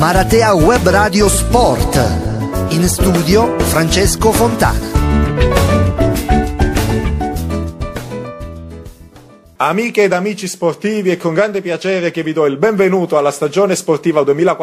Maratea Web Radio Sport. In studio Francesco Fontana. Amiche ed amici sportivi, è con grande piacere che vi do il benvenuto alla stagione sportiva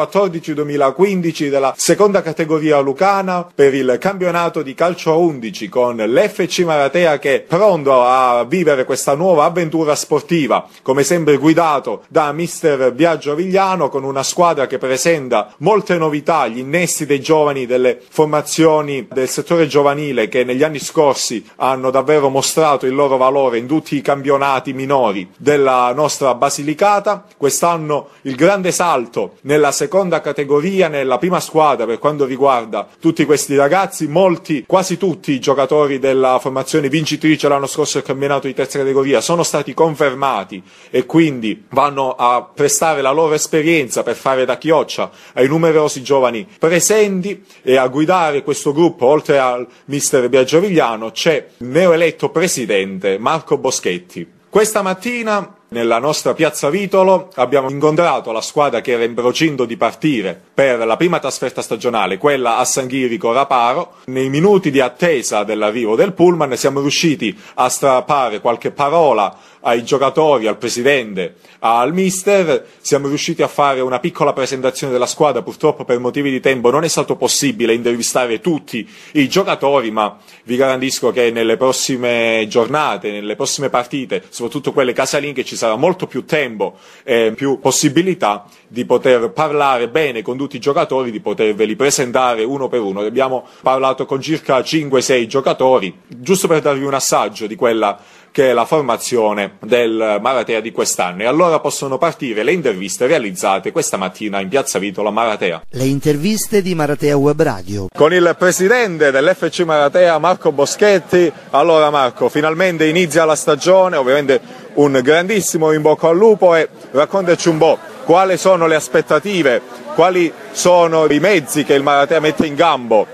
2014-2015 della seconda categoria lucana per il campionato di calcio a 11 con l'FC Maratea che è pronto a vivere questa nuova avventura sportiva, come sempre guidato da mister Biagio Avigliano, con una squadra che presenta molte novità, gli innesti dei giovani delle formazioni del settore giovanile che negli anni scorsi hanno davvero mostrato il loro valore in tutti i campionati minori della nostra Basilicata. Quest'anno il grande salto nella seconda categoria, nella prima squadra per quanto riguarda tutti questi ragazzi, quasi tutti i giocatori della formazione vincitrice l'anno scorso del campionato di terza categoria sono stati confermati e quindi vanno a prestare la loro esperienza per fare da chioccia ai numerosi giovani presenti, e a guidare questo gruppo, oltre al mister Biagio Avigliano, c'è il neoeletto presidente Marco Boschetti. Questa mattina nella nostra piazza Vitolo abbiamo incontrato la squadra che era in procinto di partire per la prima trasferta stagionale, quella a San Chirico Raparo. Nei minuti di attesa dell'arrivo del pullman siamo riusciti a strappare qualche parola ai giocatori, al presidente, al mister. Siamo riusciti a fare una piccola presentazione della squadra. Purtroppo per motivi di tempo non è stato possibile intervistare tutti i giocatori, ma vi garantisco che nelle prossime giornate, nelle prossime partite, soprattutto quelle casalinghe, ci sarà molto più tempo e più possibilità di poter parlare bene con tutti i giocatori, di poterveli presentare uno per uno. Abbiamo parlato con circa 5-6 giocatori, giusto per darvi un assaggio di quella che è la formazione del Maratea di quest'anno, e allora possono partire le interviste realizzate questa mattina in piazza Vitolo a Maratea. Le interviste di Maratea Web Radio. Con il presidente dell'FC Maratea Marco Boschetti. Allora Marco, finalmente inizia la stagione, ovviamente un grandissimo in bocca al lupo, e raccontaci un po' quali sono le aspettative, quali sono i mezzi che il Maratea mette in campo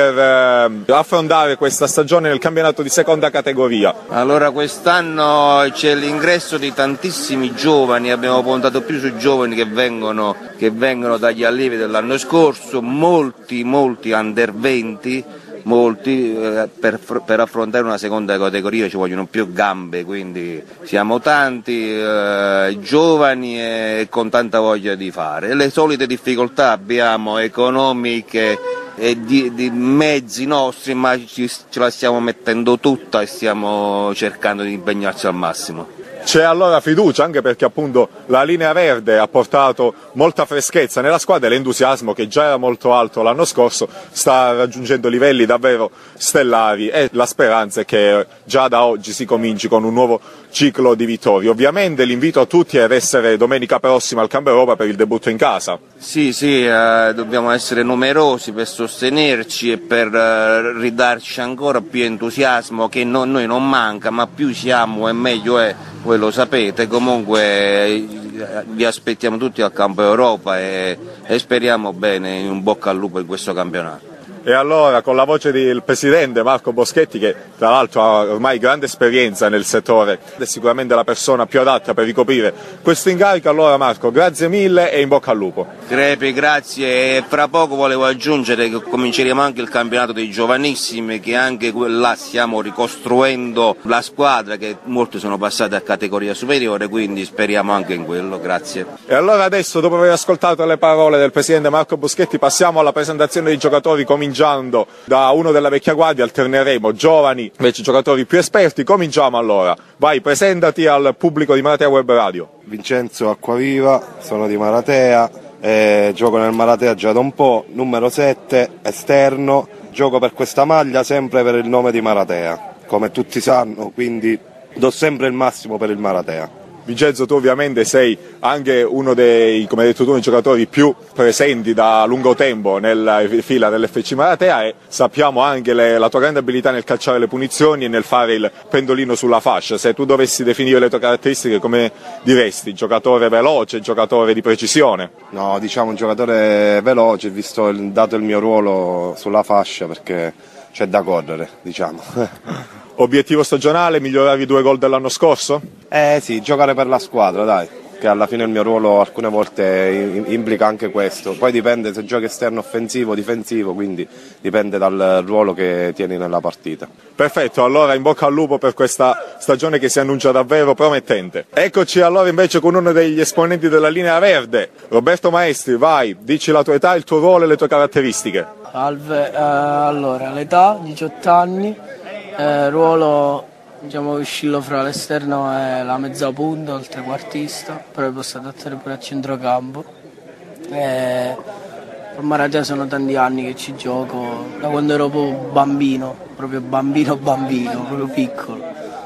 per affrontare questa stagione nel campionato di seconda categoria. Allora, quest'anno c'è l'ingresso di tantissimi giovani, abbiamo puntato più sui giovani che vengono dagli allievi dell'anno scorso, molti under 20, per affrontare una seconda categoria ci vogliono più gambe, quindi siamo tanti giovani e con tanta voglia di fare. Le solite difficoltà abbiamo economiche e di mezzi nostri, ma ce la stiamo mettendo tutta e stiamo cercando di impegnarci al massimo. C'è allora fiducia, anche perché appunto la linea verde ha portato molta freschezza nella squadra, e l'entusiasmo, che già era molto alto l'anno scorso, sta raggiungendo livelli davvero stellari, e la speranza è che già da oggi si cominci con un nuovo ciclo di vittorie. Ovviamente l'invito a tutti è ad essere domenica prossima al Campo Europa per il debutto in casa. Sì, dobbiamo essere numerosi per sostenerci e per ridarci ancora più entusiasmo, che noi non manca, ma più siamo e meglio è. Voi lo sapete, comunque vi aspettiamo tutti al Campo Europa e speriamo bene, in bocca al lupo in questo campionato. E allora, con la voce del presidente Marco Boschetti, che tra l'altro ha ormai grande esperienza nel settore, è sicuramente la persona più adatta per ricoprire questo incarico, allora Marco, grazie mille e in bocca al lupo. Crepi, grazie. E fra poco volevo aggiungere che cominceremo anche il campionato dei giovanissimi, che anche là stiamo ricostruendo la squadra, che molti sono passati a categoria superiore, quindi speriamo anche in quello. Grazie. E allora adesso, dopo aver ascoltato le parole del presidente Marco Boschetti, passiamo alla presentazione dei giocatori, cominciando da uno della vecchia guardia, alterneremo giovani invece giocatori più esperti. Cominciamo allora, vai, presentati al pubblico di Maratea Web Radio. Vincenzo Acquaviva, sono di Maratea, gioco nel Maratea già da un po', numero 7, esterno, gioco per questa maglia sempre per il nome di Maratea, come tutti sanno, quindi do sempre il massimo per il Maratea. Vincenzo, tu ovviamente sei anche uno dei, come hai detto tu, dei giocatori più presenti da lungo tempo nella fila dell'FC Maratea, e sappiamo anche la tua grande abilità nel calciare le punizioni e nel fare il pendolino sulla fascia. Se tu dovessi definire le tue caratteristiche, come diresti? Giocatore veloce, giocatore di precisione? No, diciamo un giocatore veloce, dato il mio ruolo sulla fascia, perché c'è da correre, diciamo. Obiettivo stagionale, migliorare i 2 gol dell'anno scorso? Sì, giocare per la squadra, dai. che alla fine il mio ruolo alcune volte implica anche questo. Poi dipende se giochi esterno, offensivo, difensivo, quindi dipende dal ruolo che tieni nella partita. Perfetto, allora in bocca al lupo per questa stagione che si annuncia davvero promettente. Eccoci allora invece con uno degli esponenti della linea verde, Roberto Maestri, vai, dici la tua età, il tuo ruolo e le tue caratteristiche. Salve, allora l'età 18 anni, ruolo diciamo che oscillo fra l'esterno e la mezza punta, il trequartista, però posso adattare pure a centrocampo. Per Maratea sono tanti anni che ci gioco, da quando ero proprio bambino, proprio piccolo.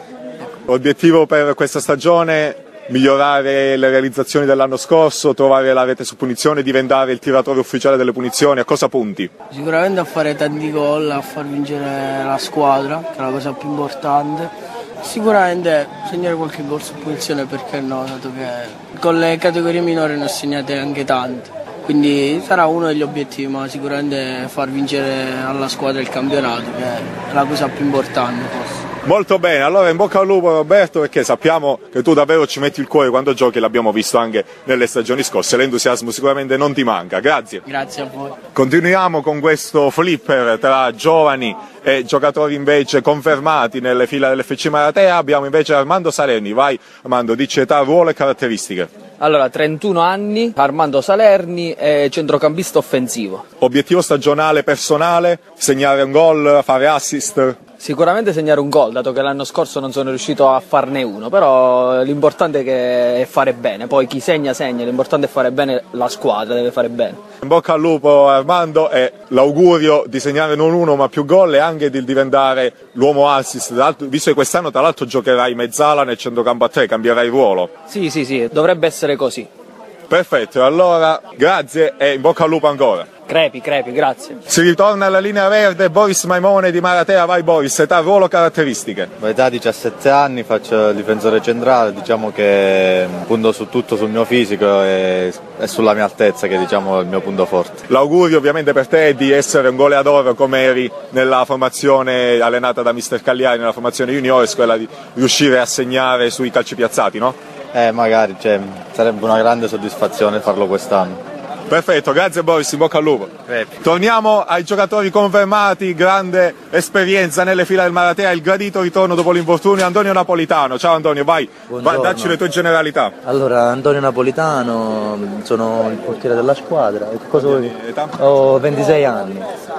Obiettivo per questa stagione? Migliorare le realizzazioni dell'anno scorso, trovare la rete su punizione, diventare il tiratore ufficiale delle punizioni, a cosa punti? Sicuramente a fare tanti gol, a far vincere la squadra, che è la cosa più importante. Sicuramente segnare qualche gol su punizione, perché no, dato che con le categorie minori ne ho segnate anche tanti. Quindi sarà uno degli obiettivi, ma sicuramente far vincere alla squadra il campionato, che è la cosa più importante forse. Molto bene, allora in bocca al lupo Roberto, perché sappiamo che tu davvero ci metti il cuore quando giochi, l'abbiamo visto anche nelle stagioni scorse, l'entusiasmo sicuramente non ti manca, grazie. Grazie a voi. Continuiamo con questo flipper tra giovani e giocatori invece confermati nelle fila dell'FC Maratea. Abbiamo invece Armando Salerni, vai Armando, dici età, ruolo e caratteristiche. Allora, 31 anni, Armando Salerni, centrocampista offensivo. Obiettivo stagionale personale, segnare un gol, fare assist? Sicuramente segnare un gol, dato che l'anno scorso non sono riuscito a farne uno, però l'importante è fare bene, poi chi segna, l'importante è fare bene, la squadra deve fare bene. In bocca al lupo Armando, e l'augurio di segnare non uno ma più gol e anche di diventare l'uomo assist, visto che quest'anno tra l'altro giocherai mezzala nel centrocampo a 3, cambierai ruolo. Sì, dovrebbe essere così. Perfetto, allora grazie e in bocca al lupo ancora. Crepi, grazie. Si ritorna alla linea verde, Boris Maimone di Maratea, vai Boris, età, ruolo, caratteristiche. Età 17 anni, faccio il difensore centrale, diciamo che punto su tutto sul mio fisico e sulla mia altezza, che diciamo è il mio punto forte. L'augurio ovviamente per te è di essere un goleador come eri nella formazione allenata da Mister Cagliari, nella formazione juniores, quella di riuscire a segnare sui calci piazzati, no? Magari, sarebbe una grande soddisfazione farlo quest'anno. Perfetto, grazie Boris, in bocca al lupo. Torniamo ai giocatori confermati, grande esperienza nelle fila del Maratea, il gradito ritorno dopo l'infortunio, Antonio Napolitano. Ciao Antonio, vai, dacci le tue generalità. Allora, Antonio Napolitano, sono il portiere della squadra. Cosa vuoi? Età? Ho 26 anni.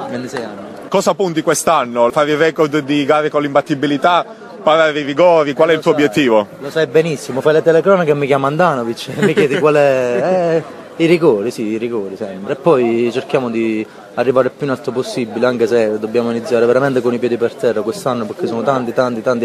Cosa punti quest'anno? Fare il record di gare con l'imbattibilità? Parare i rigori, qual è il tuo obiettivo? Lo sai benissimo, fai le telecronache e mi chiama Andanovic e mi chiedi qual è... I rigori sempre, e poi cerchiamo di arrivare il più in alto possibile, anche se dobbiamo iniziare veramente con i piedi per terra quest'anno, perché sono tanti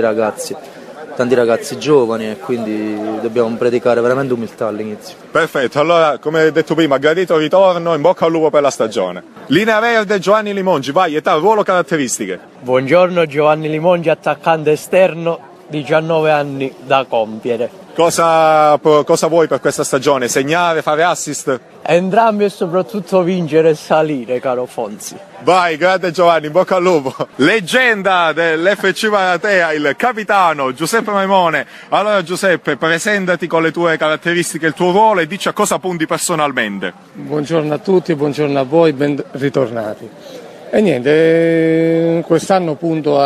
ragazzi giovani, e quindi dobbiamo predicare veramente umiltà all'inizio. Perfetto, allora come detto prima, gradito ritorno, in bocca al lupo per la stagione. Linea verde, Giovanni Limongi, vai, età, ruolo, caratteristiche. Buongiorno, Giovanni Limongi, attaccante esterno, 19 anni da compiere. Cosa vuoi per questa stagione? Segnare, fare assist? Entrambi, e soprattutto vincere e salire, caro Fonzi. Vai, grande Giovanni, in bocca al lupo. Leggenda dell'FC Maratea, il capitano Giuseppe Maimone. Allora Giuseppe, presentati con le tue caratteristiche, il tuo ruolo, e dici a cosa punti personalmente. Buongiorno a tutti, buongiorno a voi, ben ritornati. E niente, quest'anno punto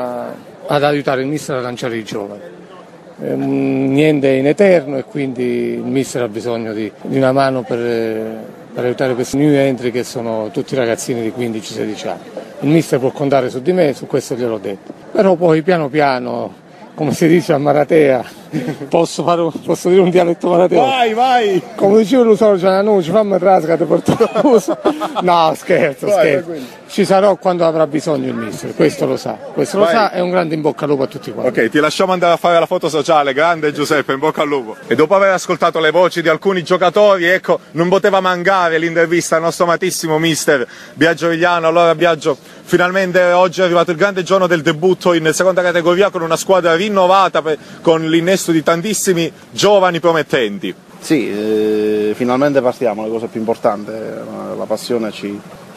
ad aiutare il mister a lanciare i giovani. Niente in eterno, e quindi il mister ha bisogno di una mano per aiutare questi new entry, che sono tutti ragazzini di 15-16 anni. Il mister può contare su di me, su questo gliel'ho detto. Però poi piano piano, come si dice a Maratea, posso dire un dialetto marateano? Vai! Come dicevo lo so, ci fammi trasca, te porto. No, scherzo. Ci sarò quando avrà bisogno il mister, questo lo sa, e un grande in bocca al lupo a tutti quanti. Ok, ti lasciamo andare a fare la foto sociale, grande Giuseppe, in bocca al lupo. E dopo aver ascoltato le voci di alcuni giocatori, ecco, non poteva mancare l'intervista al nostro amatissimo mister Biagio Vigliano. Allora Biagio, finalmente oggi è arrivato il grande giorno del debutto in seconda categoria con una squadra rinnovata, con l'innesto di tantissimi giovani promettenti. Sì, finalmente partiamo, la cosa più importante, la passione ci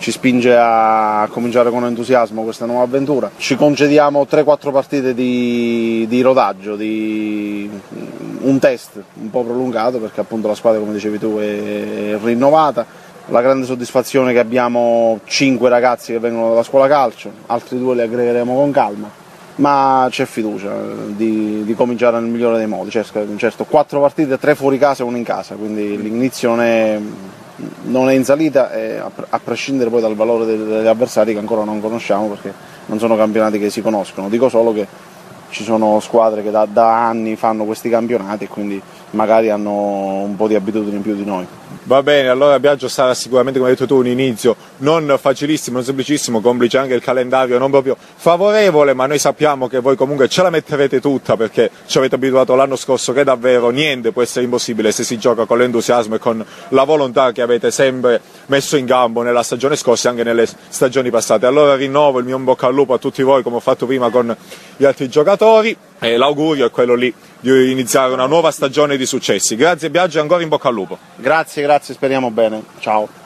ci spinge a cominciare con entusiasmo questa nuova avventura. Ci concediamo 3-4 partite di rodaggio, di un test un po' prolungato, perché appunto la squadra, come dicevi tu, è rinnovata. La grande soddisfazione è che abbiamo 5 ragazzi che vengono dalla scuola calcio, altri 2 li aggregheremo con calma, ma c'è fiducia di cominciare nel migliore dei modi. Certo, 4 partite, 3 fuori casa e 1 in casa, quindi l'inizio non è in salita, a prescindere poi dal valore degli avversari che ancora non conosciamo, perché non sono campionati che si conoscono. Dico solo che ci sono squadre che da anni fanno questi campionati e quindi magari hanno un po' di abitudini in più di noi. Va bene, allora Biagio sarà sicuramente, come hai detto tu, un inizio non facilissimo, non semplicissimo, complice anche il calendario non proprio favorevole, ma noi sappiamo che voi comunque ce la metterete tutta, perché ci avete abituato l'anno scorso che davvero niente può essere impossibile se si gioca con l'entusiasmo e con la volontà che avete sempre messo in campo nella stagione scorsa e anche nelle stagioni passate. Allora rinnovo il mio in bocca al lupo a tutti voi, come ho fatto prima con gli altri giocatori, e l'augurio è quello lì di iniziare una nuova stagione di successi. Grazie Biagio e ancora in bocca al lupo. Grazie, speriamo bene. Ciao.